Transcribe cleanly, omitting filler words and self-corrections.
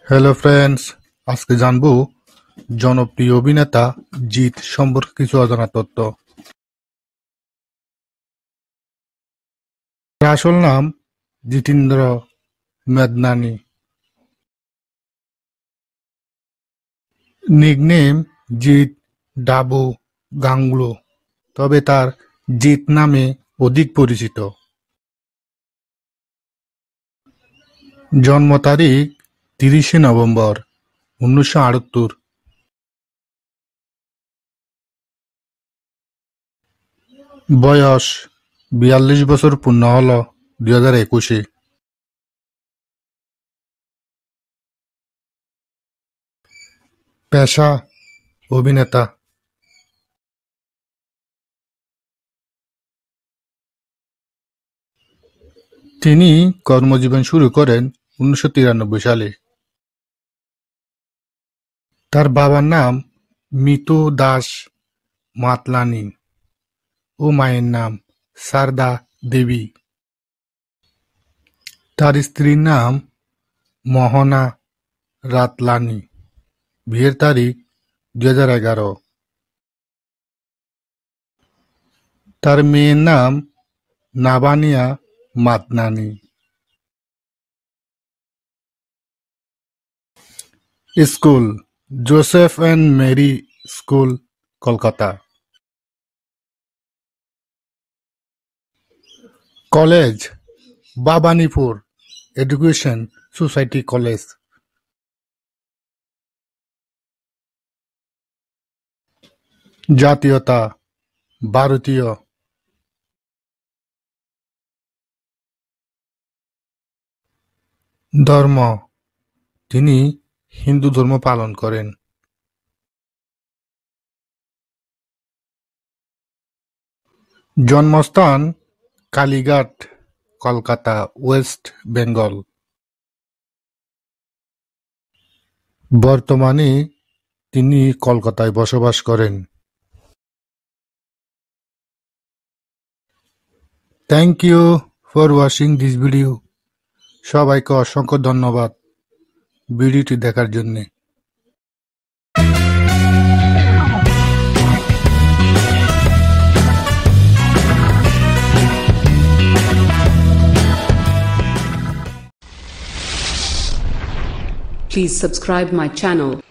Hello friends, আজকে জানবো জনপ্রিয় অভিনেতা জিৎ সম্পর্কে কিছু অজানা তথ্য। তার আসল নাম জিতেন্দ্র মেদনানি, নিকনেম জিৎ ডাবু গাঙ্গুলো, তবে তার জিৎ নামে অধিক পরিচিত। জন্ম তারিখ 30শে নভেম্বর 1978। বয়স 42 বছর পূর্ণ হল 2021-এ। পেশা অভিনেতা। তিনি কর্মজীবন শুরু করেন 1993 সালে। তার বাবার নাম মিতু দাস মাতলানি ও মায়ের নাম সারদা দেবী। তার স্ত্রীর নাম মোহনা রাতলানি। বিয়ের তারিখ 2011। তার মেয়ের নাম Nabania Madnani. School Joseph and Mary school, Kolkata. College Bhowanipur education society college. জাতীয়তা ভারতীয়। ধর্ম তিনি হিন্দু ধর্ম পালন করেন। জন্মস্থান কালীঘাট, কলকাতা, ওয়েস্ট বেঙ্গল। বর্তমানে তিনি কলকাতায় বসবাস করেন। Thank you for watching this video. সবাইকে অসংখ্য ধন্যবাদ ভিডিওটি দেখার জন্য। Please subscribe my channel.